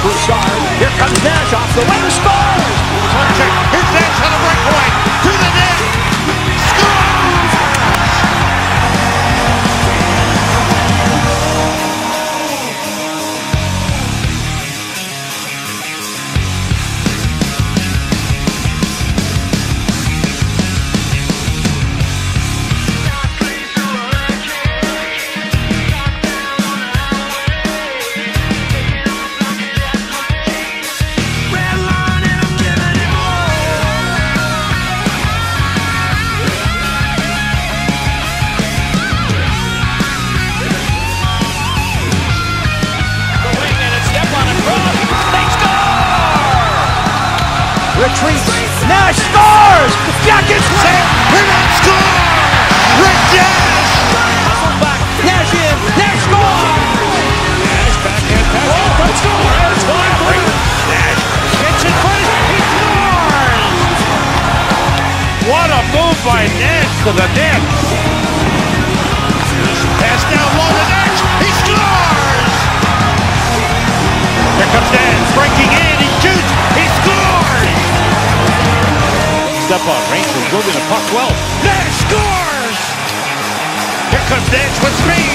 Broussard. Here comes Nash off the wing, scores! Here's Nash on the breakaway to the net. Retreats. Nash scores! Jackets win! He scores! Rick Nash! Hustle back. Nash in. Nash scores! Nash backhand pass. Oh, don't score! It's 1-3. Nash gets in front. He scores! What a move by Nash to the net. Pass down low to Nash. He scores! Here comes Nash breaking in. He shoots. He scores! Step on. Rangers moving the puck well. Nash scores! Here comes Nash with speed.